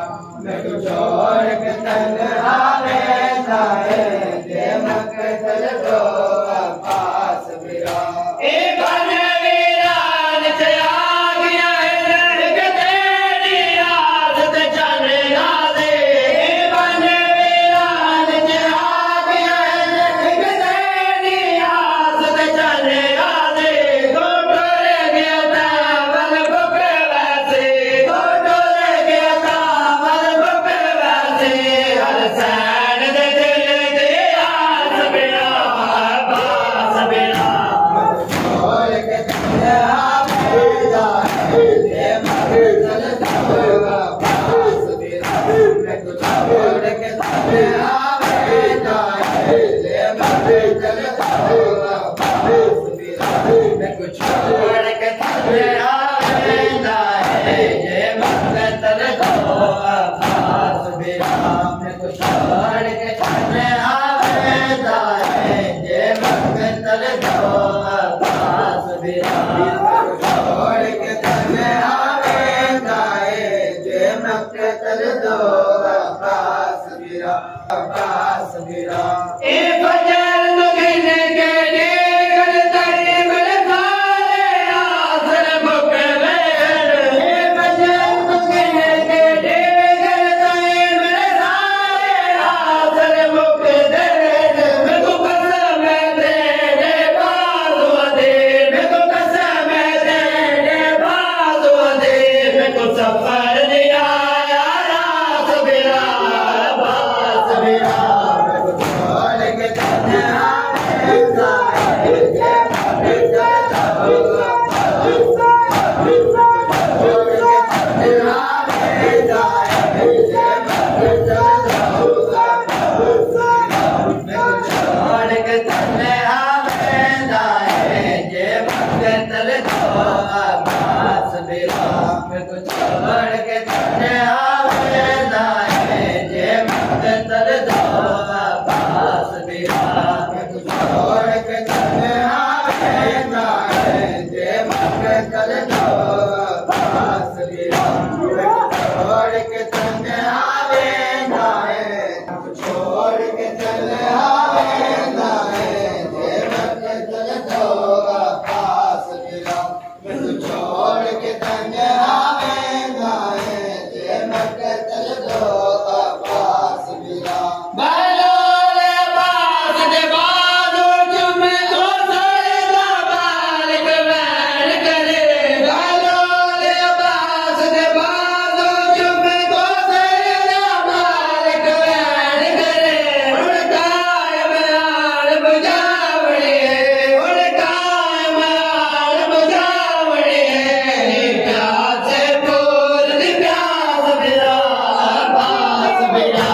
मैं तो छोड़ के तन्हा रहता है जे मकतल दो अब्बास बिरा ए बन वीरान से आ गया है एक तेरी आदत चले ना दे ए बन वीरान से आ गया है एक तेरी आदत चले ना दे दो टोरे गया था बल बुके वैसे दो टोरे गया था बल बुके वैसे हर सैन दे दिल दे आस बिना अब्बास बिना छोड़ के तन्हा बैठा है जे मकतल दो अब्बास बिना मैं तो छोड़ के तन्हा बैठा है जे मकतल दो अब्बास बिना मैं तो छोड़ के तन्हा बैठा है जे मकतल दो अब्बास बिना मैं तो छोड़ के तन्हा बैठा है जे मकतल दो अब्बास बिना छोड़ के तन्हा बैठा है जे मकतल दो अब्बास बिना अब्बास बिना ए फजर तो गिने के डेगर तरे बड़े सारे आसर बुके वेर ए फजर तो गिने के डेगर तरे बड़े सारे आसर बुके वेर मैं तो कसम तेरे बाजू दे मैं तो कसम तेरे बाजू दे मैं तो सफर नहीं आया रात बिना अब्बास बिना मैं तो छोड़ के तन्हा रहता है जे मकतल दो अब्बास बिना छोड़ के तन्हा रहता है जे मकतल दो अब्बास बिना मैं तो छोड़ के तन्हा रहता है जे मकतल दो अब्बास बिना मैं तो छोड़ के तन्हा रहता है जे मकतल दो अब्बास बिना मैं तो छोड़ के तन्हा रहता है जे मकतल दो अब्बास बिना मैं तो छोड़ के तन्हा रहता है छोड़ के तन्हा रहता है जे मकतल दो अब्बास बिना मैं तो छोड़ के तन्हा रहता है जे मकतल दो अब्बास बिना बालोल अब्बास दे बालो चुम तो सारे दा बालिक वैन करे बालोल अब्बास दे बालो चुम तो सारे दा बालिक वैन करे उड़का मयाल बुझावड़े उड़का मयाल बुझावड़े प्यास फूल दी प्यास बिना अब्बास बिना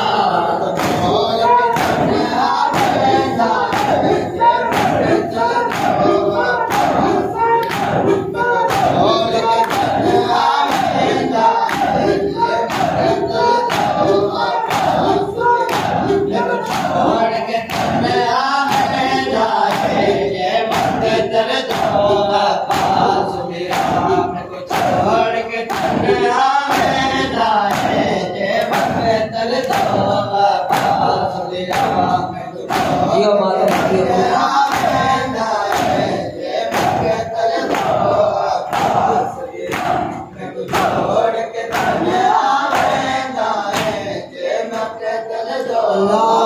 छोड़ के तन्हा रहता है जे मकतल दो अब्बास बिना छोड़ के तन्हा रहता है जे मकतल दो अब्बास बिना मैं तो छोड़ के तन्हा रहता है जे मकतल दो अब्बास बिना मैं तो छोड़ के तन्हा रहता है जे मकतल दो अब्बास बिना मैं तो जियो माता जियो तन्हा रहता है जे मकतल दो अब्बास बिना मैं तो छोड़ के तन्हा रहता है जे मकतल दो